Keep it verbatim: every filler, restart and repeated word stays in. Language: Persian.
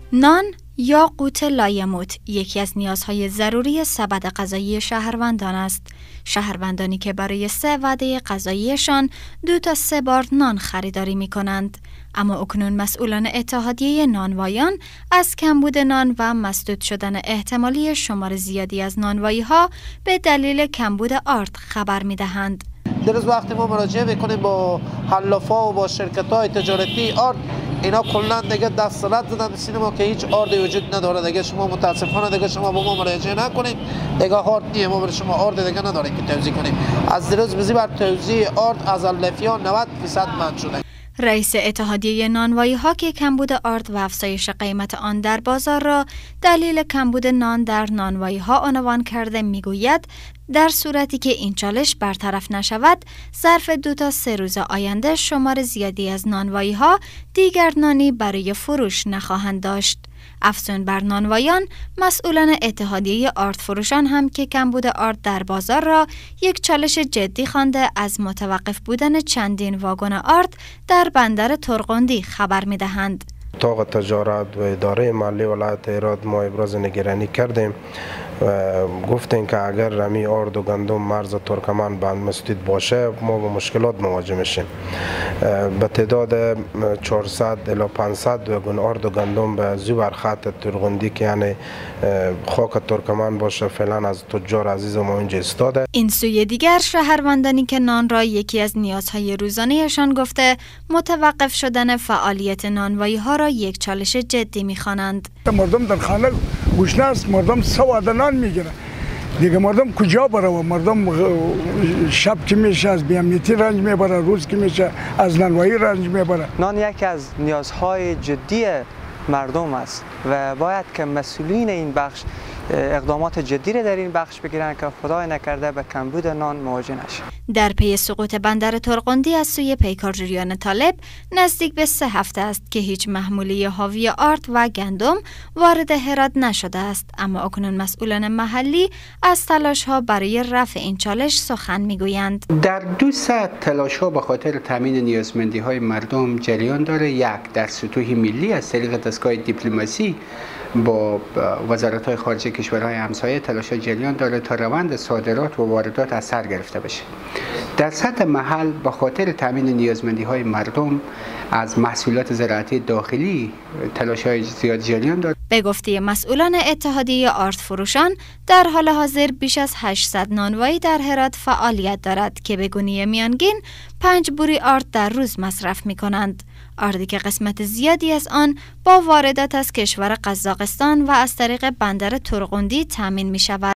نان یا قوت لایموت یکی از نیازهای ضروری سبد غذایی شهروندان است. شهروندانی که برای سه وعده غذاییشان دو تا سه بار نان خریداری می کنند. اما اکنون مسئولان اتحادیه نانوایان از کمبود نان و مسدود شدن احتمالی شمار زیادی از نانوایی ها به دلیل کمبود آرد خبر می دهند. در از وقتی ما مراجعه میکنیم با حلافا و با شرکت های تجارتی آرد، اینا کلا دیگه دستورات دادن به سینما که هیچ آردی وجود نداره. دیگه شما متاسفانه دیگه شما با ما مراجعه نکنید، دیگه آرد نیه، ما برای شما آرد دیگه نداره که توزیع کنیم. از دیروز بزی بر توزیع آرد از الفیا نود درصد منع شده. رئیس اتحادیه نانوایی ها که کمبود آرد و افزایش قیمت آن در بازار را دلیل کمبود نان در نانوایی ها عنوان کرده میگوید در صورتی که این چالش برطرف نشود، ظرف دو تا سه روز آینده شمار زیادی از نانوایی ها دیگر نانی برای فروش نخواهند داشت. افزون بر نانوایان، مسئولان اتحادیه آرد فروشان هم که کمبود آرد در بازار را یک چالش جدی خوانده از متوقف بودن چندین واگن آرد در بندر ترغندی خبر می‌دهند. اتاق تجارت و اداره مالی ولایت هرات ما ابراز نگرانی کردیم و گفتیم که اگر رمی آرد و گندم مرز ترکمان بند مسدود باشه ما با مشکلات مواجه میشیم. به تعداد چهارصد الی پانصد واگن آرد و گندم به زیر خط ترغندی که یعنی خاک ترکمان باشه فعلا از تجار عزیز ما اینجا استاده. این سوی دیگر شهروندانی که نان را یکی از نیازهای روزانه‌شان گفته متوقف شدن فعالیت نانوایی ها را یک چالش جدی می‌خوانند. مردم در خانه گوشنه است، مردم سواد نان میگیره دیگه. مردم کجا بره و مردم شب که میشه از بیامنیتی رنج میبره، روز که میشه از نانوایی رنج میبره. نان یکی از نیازهای جدی مردم است و باید که مسئولین این بخش اقدامات جدی را در این بخش بگیرن که خدای نکرده به کمبود نان مواجه نشه. در پی سقوط بندر ترغندی از سوی پیکارجویان طالب نزدیک به سه هفته است که هیچ محموله حاوی آرد و گندم وارد هرات نشده است، اما اکنون مسئولان محلی از تلاش‌ها برای رفع این چالش سخن میگویند. در دو سطح تلاش‌ها به خاطر تامین نیازمندی‌های مردم جریان داره. یک در سطوح ملی از طریق دستگاه دیپلماسی با وزارت‌های خارجه کشورهای همسایه تلاش جریان داره تا روند صادرات و واردات از سر گرفته بشه. در سطح محل به خاطر تامین نیازمندی‌های مردم از محصولات زراعتی داخلی تلاش‌های زیاد جریان داره. به گفته مسئولان اتحادیه آرد فروشان، در حال حاضر بیش از هشتصد نانوایی در هرات فعالیت دارد که به گونه میانگین پنج بوری آرد در روز مصرف می‌کنند. آردی که قسمت زیادی از آن با واردات از کشور قزاقستان و از طریق بندر ترغندی تامین می شود.